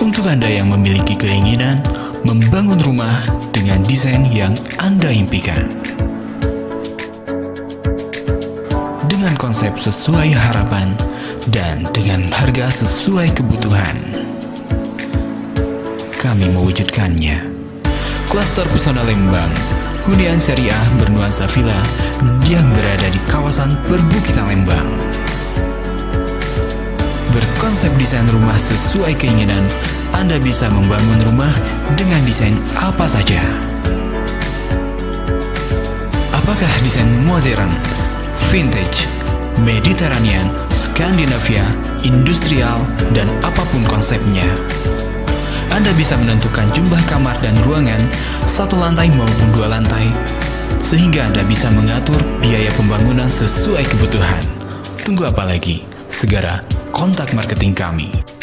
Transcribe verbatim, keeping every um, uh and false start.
Untuk Anda yang memiliki keinginan membangun rumah dengan desain yang Anda impikan, dengan konsep sesuai harapan dan dengan harga sesuai kebutuhan, kami mewujudkannya. Klaster Pesona Lembang, hunian syariah bernuansa villa yang berada di kawasan perbukitan Lembang. Berkonsep desain rumah sesuai keinginan, Anda bisa membangun rumah dengan desain apa saja. Apakah desain modern, vintage, Mediterranean, Skandinavia, industrial, dan apapun konsepnya, Anda bisa menentukan jumlah kamar dan ruangan satu lantai maupun dua lantai, sehingga Anda bisa mengatur biaya pembangunan sesuai kebutuhan. Tunggu apa lagi? Segera kontak marketing kami.